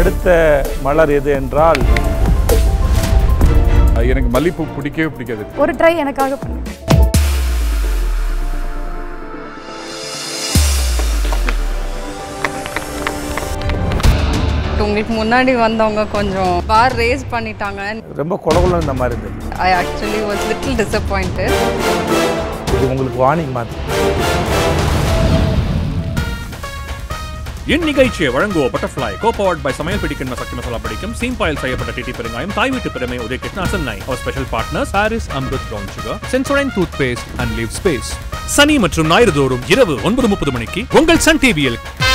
அடுத்த மலர் எது என்றால் எனக்கு மல்லிப்பூ பிடிக்கவே பிடிக்காது. ஒரு ட்ரை எனக்காக பண்ணு. உங்களுக்கு முன்னாடி வந்தவங்க கொஞ்சம் பார் ரேஸ் பண்ணிட்டாங்க. ரொம்ப கொலகுலம் இந்த மாதிரி இருந்தது. I actually was little disappointed. இது உங்களுக்கு வார்னிங் மாதிரி. இந்நிகழ்ச்சியை வழங்குவோர் பட்டர்ஃப்ளை co-powered by சமையல் பிடிக்கும் சக்தி மசாலா பிடிக்கும் சீம்பாயில் செய்யப்பட்ட டிடி பெருங்காயம் தாய் வீட்டு பெருமை உதய Krishna Chennai. Our special partners Harish Amrit Brown Sugar, Sensodyne toothpaste and Leave Space. சனி மற்றும் ஞாயிறு தோறும் இரவு 9:30 மணிக்கு உங்கள் சன் டிவியில்